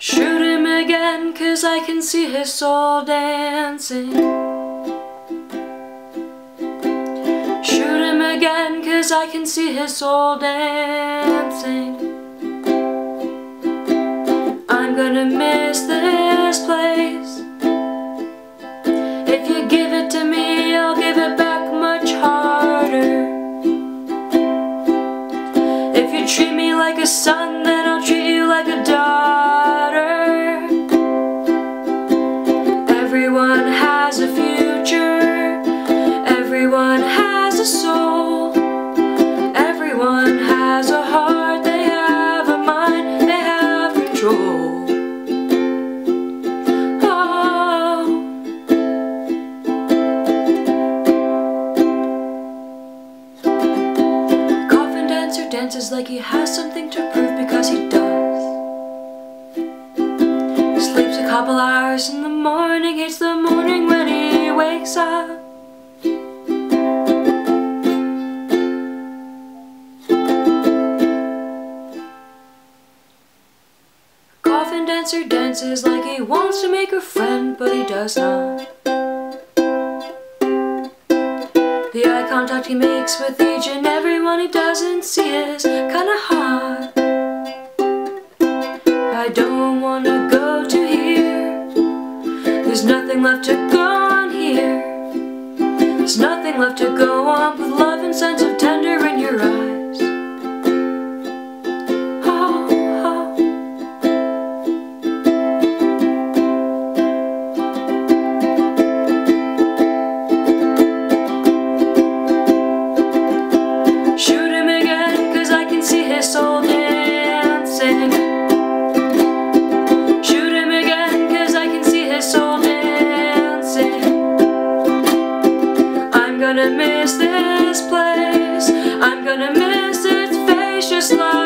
Shoot him again, 'cause I can see his soul dancing. Shoot him again, 'cause I can see his soul dancing. I'm gonna miss this place. If you give it to me, I'll give it back much harder. If you treat me like a son, then I'll treat you like a daughter. Everyone has a future. Everyone has a soul. Everyone has a heart. They have a mind. They have control. Dances like he has something to prove, because he does. Sleeps a couple hours in the morning, hates the morning when he wakes up. Coffin dancer dances like he wants to make a friend, but he does not. The eye contact he makes with each and everyone he doesn't see is kinda hot. I don't wanna go to here. There's nothing left to go on here. There's nothing left to go on with love and sense of tender in your eyes. Oh, oh. Shoot him again, 'cause I can see his soul dancing. Shoot him again, 'cause I can see his soul dancing. I'm gonna miss this place. I'm gonna miss its face just like